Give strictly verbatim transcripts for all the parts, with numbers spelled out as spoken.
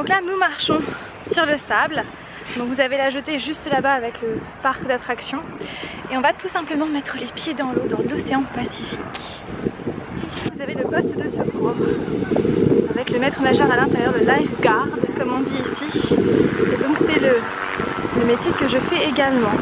Donc là nous marchons sur le sable. Donc vous avez la jetée juste là-bas avec le parc d'attractions. Et on va tout simplement mettre les pieds dans l'eau, dans l'océan Pacifique. Ici vous avez le poste de secours avec le maître nageur à l'intérieur, le lifeguard comme on dit ici. Et donc c'est le, le métier que je fais également.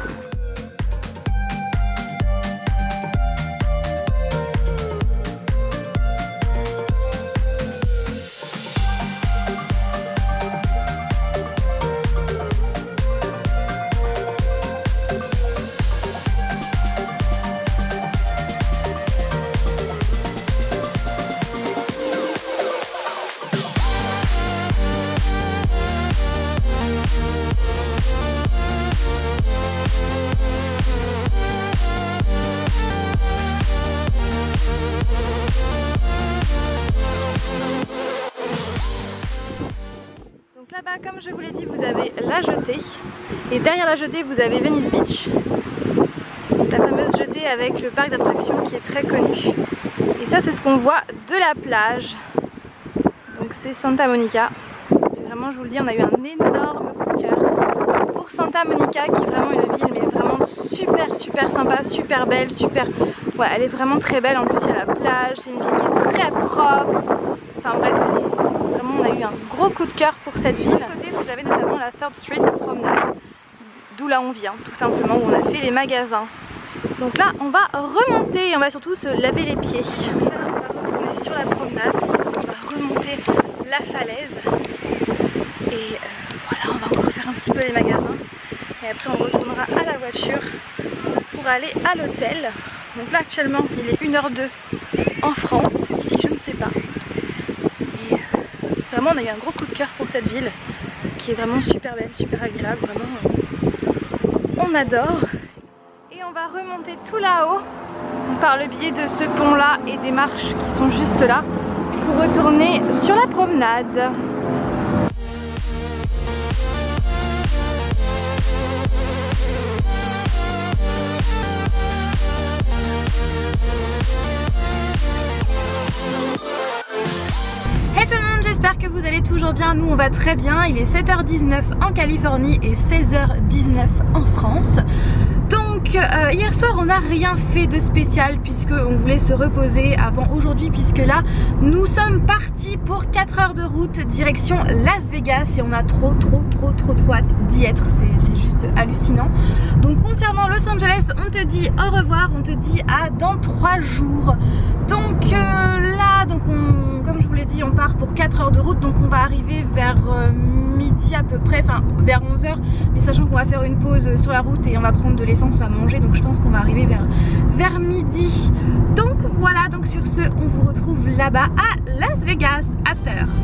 Là-bas, comme je vous l'ai dit, vous avez la jetée et derrière la jetée vous avez Venice Beach, la fameuse jetée avec le parc d'attractions qui est très connu. Et ça c'est ce qu'on voit de la plage, donc c'est Santa Monica. Et vraiment je vous le dis, on a eu un énorme coup de cœur pour Santa Monica qui est vraiment une ville mais vraiment super super sympa, super belle, super... Ouais, elle est vraiment très belle, en plus il y a la plage, c'est une ville qui est très propre, enfin bref, elle est... Vraiment, on a eu un gros coup de cœur pour cette ville. De l'autre côté, vous avez notamment la Third Street, la promenade, d'où là on vient, tout simplement, où on a fait les magasins. Donc là, on va remonter et on va surtout se laver les pieds. Là, on va retourner sur la promenade, on va remonter la falaise. Et euh, voilà, on va encore faire un petit peu les magasins. Et après, on retournera à la voiture pour aller à l'hôtel. Donc là, actuellement, il est une heure deux en France. Ici, je ne sais pas. Vraiment on a eu un gros coup de cœur pour cette ville qui est vraiment super belle, super agréable, vraiment euh, on adore. Et on va remonter tout là-haut par le biais de ce pont là et des marches qui sont juste là pour retourner sur la promenade. J'espère que vous allez toujours bien, nous on va très bien, il est sept heures dix-neuf en Californie et seize heures dix-neuf en France. Donc euh, hier soir on n'a rien fait de spécial puisque on voulait se reposer avant aujourd'hui, puisque là nous sommes partis pour quatre heures de route direction Las Vegas et on a trop trop trop trop trop hâte d'y être, c'est juste hallucinant. Donc concernant Los Angeles, on te dit au revoir, on te dit à dans trois jours. Donc euh, là donc on, comme je vous l'ai dit, on part pour quatre heures de route, donc on va arriver vers euh, midi à peu près, enfin vers onze heures, mais sachant qu'on va faire une pause sur la route et on va prendre de l'essence, on va manger, donc je pense qu'on va arriver vers, vers midi. Donc voilà, donc sur ce on vous retrouve là-bas à Las Vegas à tout à l'heure.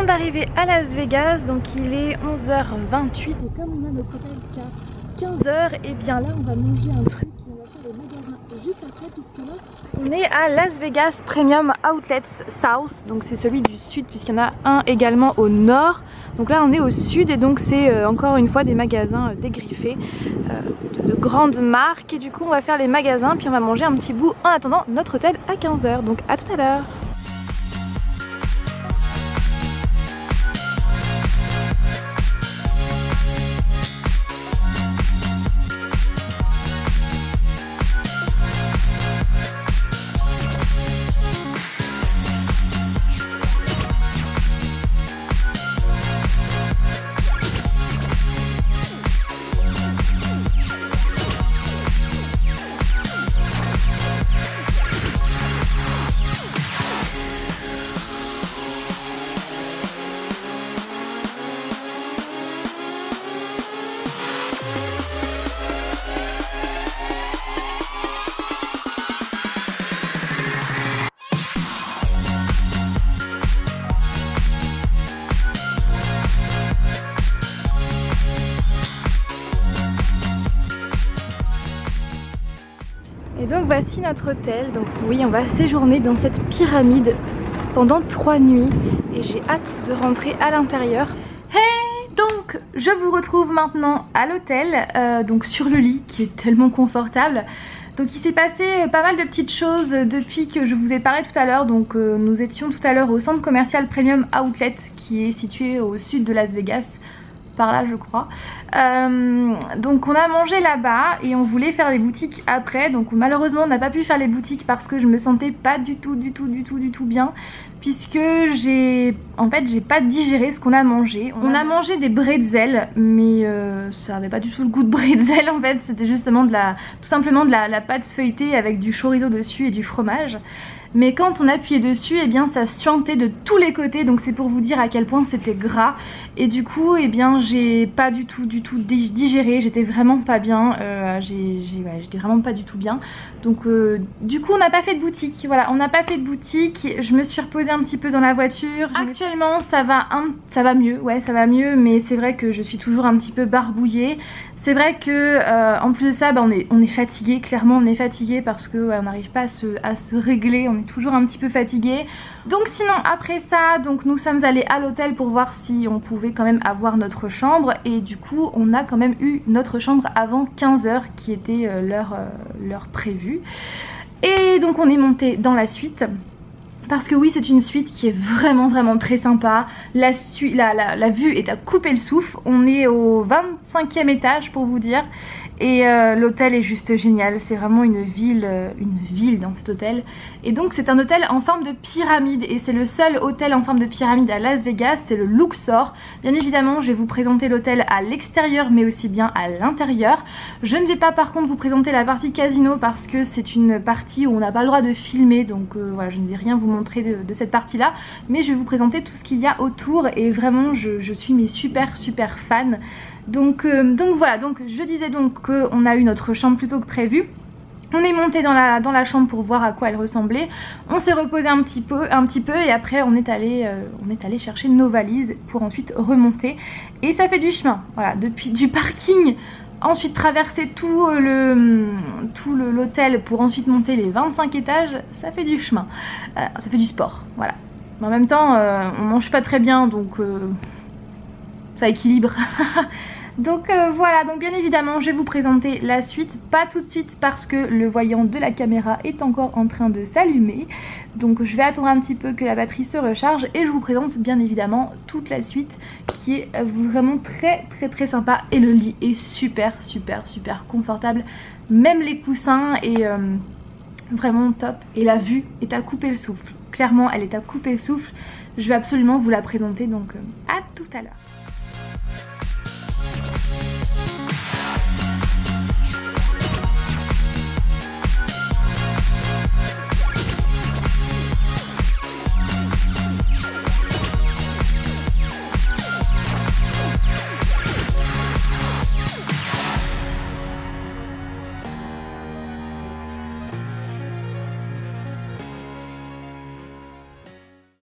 d'arriver à Las Vegas, donc il est onze heures vingt-huit et comme on a notre hôtel qu'à quinze heures, et bien là on va manger un truc et on va faire les magasins juste après, puisque là on est à Las Vegas Premium Outlets South, donc c'est celui du sud puisqu'il y en a un également au nord. Donc là on est au sud et donc c'est euh, encore une fois des magasins euh, dégriffés euh, de, de grandes marques, et du coup on va faire les magasins puis on va manger un petit bout en attendant notre hôtel à quinze heures, donc à tout à l'heure. Et donc voici notre hôtel. Donc oui, on va séjourner dans cette pyramide pendant trois nuits et j'ai hâte de rentrer à l'intérieur. Hey, donc je vous retrouve maintenant à l'hôtel, euh, donc sur le lit qui est tellement confortable. Donc il s'est passé pas mal de petites choses depuis que je vous ai parlé tout à l'heure. Donc euh, nous étions tout à l'heure au centre commercial Premium Outlet qui est situé au sud de Las Vegas. Par là je crois. Euh, donc on a mangé là-bas et on voulait faire les boutiques après, donc malheureusement on n'a pas pu faire les boutiques parce que je me sentais pas du tout du tout du tout du tout bien, puisque j'ai en fait j'ai pas digéré ce qu'on a mangé. On a mangé des bretzels mais euh, ça avait pas du tout le goût de bretzel en fait, c'était justement de la tout simplement de la, la pâte feuilletée avec du chorizo dessus et du fromage. Mais quand on appuyait dessus, eh bien ça suintait de tous les côtés, donc c'est pour vous dire à quel point c'était gras. Et du coup, eh bien j'ai pas du tout du tout digéré, j'étais vraiment pas bien, euh, j'ai ouais, j'étais vraiment pas du tout bien. Donc euh, du coup on n'a pas fait de boutique, voilà, on n'a pas fait de boutique, je me suis reposée un petit peu dans la voiture. Actuellement ça va, un, ça va mieux, ouais ça va mieux, mais c'est vrai que je suis toujours un petit peu barbouillée. C'est vrai que euh, en plus de ça, bah, on est, on est fatigué, clairement on est fatigué parce que ouais, on n'arrive pas à se, à se régler, on est toujours un petit peu fatigué. Donc sinon après ça, donc nous sommes allés à l'hôtel pour voir si on pouvait quand même avoir notre chambre, et du coup on a quand même eu notre chambre avant quinze heures qui était euh, l'heure euh, l'heure prévue. Et donc on est monté dans la suite. Parce que oui, c'est une suite qui est vraiment vraiment très sympa. La, la, la, la vue est à couper le souffle. On est au vingt-cinquième étage pour vous dire. Et euh, l'hôtel est juste génial. C'est vraiment une ville, euh, une ville dans cet hôtel. Et donc c'est un hôtel en forme de pyramide. Et c'est le seul hôtel en forme de pyramide à Las Vegas. C'est le Luxor. Bien évidemment, je vais vous présenter l'hôtel à l'extérieur mais aussi bien à l'intérieur. Je ne vais pas par contre vous présenter la partie casino parce que c'est une partie où on n'a pas le droit de filmer. Donc euh, voilà, je ne vais rien vous montrer de, de cette partie là. Mais je vais vous présenter tout ce qu'il y a autour. Et vraiment, je, je suis mes super super fan. Donc, euh, donc voilà, donc je disais donc qu'on a eu notre chambre plus tôt que prévu. On est monté dans la, dans la chambre pour voir à quoi elle ressemblait. On s'est reposé un petit peu, un petit peu et après on est allé, euh, on est allé chercher nos valises pour ensuite remonter. Et ça fait du chemin, voilà, depuis du parking. Ensuite traverser tout le tout l'hôtel pour ensuite monter les vingt-cinq étages, ça fait du chemin. Euh, ça fait du sport, voilà. Mais en même temps, euh, on mange pas très bien, donc euh, ça équilibre. Donc euh, voilà, donc bien évidemment je vais vous présenter la suite, pas tout de suite parce que le voyant de la caméra est encore en train de s'allumer. Donc je vais attendre un petit peu que la batterie se recharge et je vous présente bien évidemment toute la suite qui est vraiment très très très sympa. Et le lit est super super super confortable, même les coussins est euh, vraiment top. Et la vue est à couper le souffle, clairement elle est à couper le souffle. Je vais absolument vous la présenter, donc euh, à tout à l'heure.